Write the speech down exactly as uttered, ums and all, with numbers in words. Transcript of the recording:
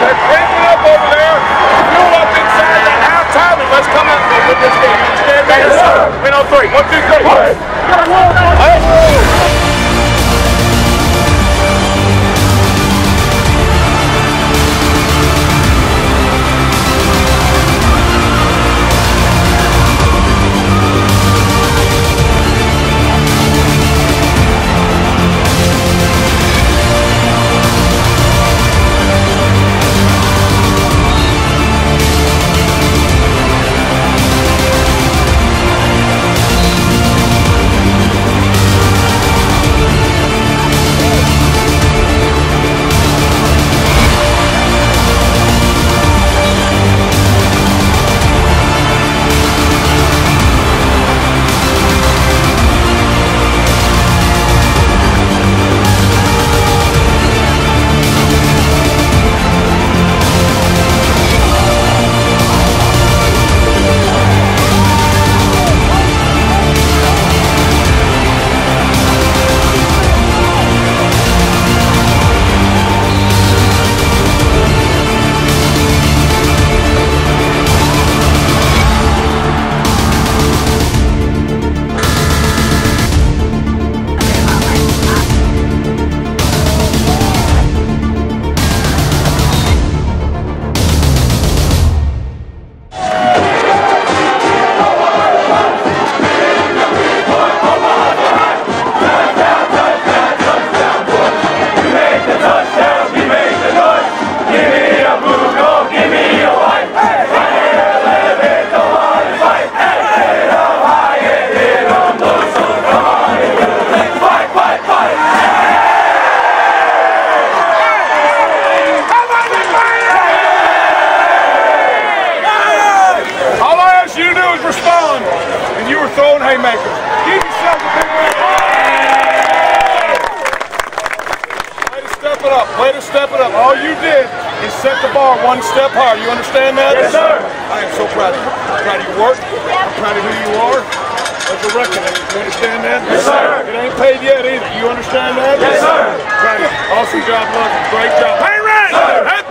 They're cranking up over there. Fuel up inside that half time and let's come up with this game. You understand that? Yes, sir. In on three. One, two, three. Hey. Throwing haymakers. Give yourself a big round. Way to step it up. Way to step it up. All you did is set the bar one step higher. You understand that? Yes, sir. I am so proud of you. I'm proud of your work. I'm proud of who you are. There's a record. You understand that? Yes, sir. It ain't paid yet either. You understand that? Yes, sir. Proud of you. Awesome job, Lucky. Great job. Hey, Red! Sir.